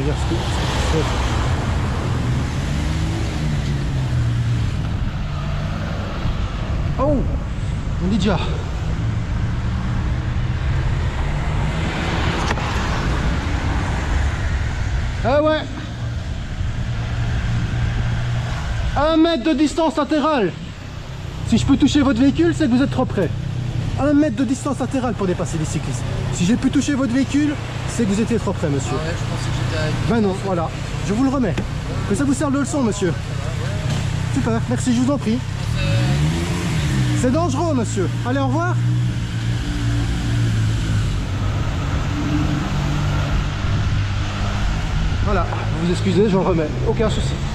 l'arrière ce que c'est. Oh, on dit déjà. Ah ouais. 1 mètre de distance latérale. Si je peux toucher votre véhicule, c'est que vous êtes trop près. 1 mètre de distance latérale pour dépasser les cyclistes. Si j'ai pu toucher votre véhicule, c'est que vous étiez trop près, monsieur. Ah ouais, je pensais que j'étais avec... Ben non, voilà. Je vous le remets. Que ça vous serve de leçon, monsieur. Super, merci, je vous en prie. C'est dangereux, monsieur. Allez, au revoir. Voilà, vous excusez, je le remets. Aucun souci.